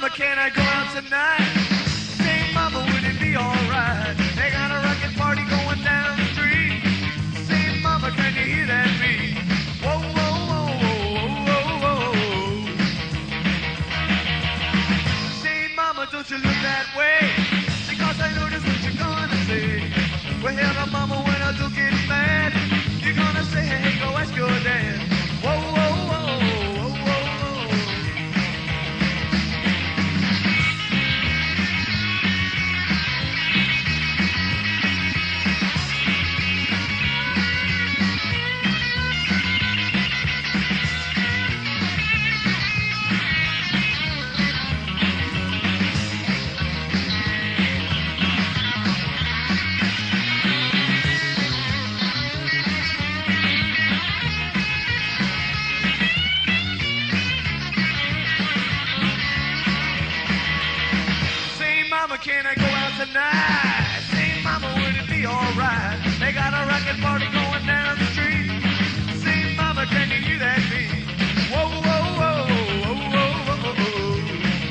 mama, can I go out tonight? Say, mama, would it be alright? They got a rockin' party going down the street. Say, mama, can you hear that beat? Whoa, whoa, whoa, whoa, whoa, whoa. Say, mama, don't you look that way, because I know just what you're gonna say. Well, hell, mama, when I do get mad, you're gonna say, hey, go ask your dad. Whoa, whoa, whoa, whoa, whoa, whoa. Can I go out tonight? Say, mama, would it be alright? They got a rockin' party going down the street. Say, mama, can you hear that beat? Whoa, whoa, whoa, whoa, whoa, whoa, whoa.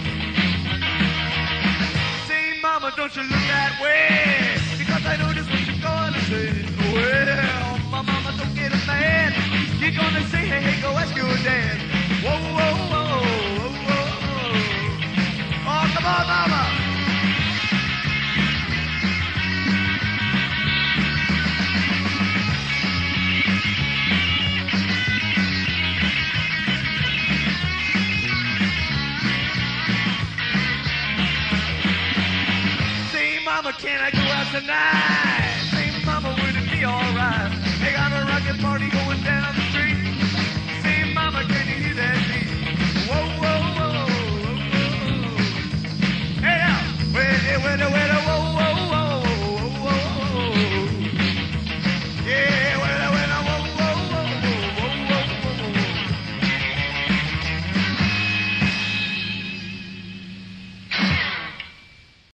Say, mama, don't you look that way, because I know just what you're gonna say. Well, my mama, don't get mad. You're gonna say, hey, hey, go ask your dad. Whoa, whoa, whoa, whoa, whoa, whoa. Oh, come on, mama. Mama, can I go out tonight?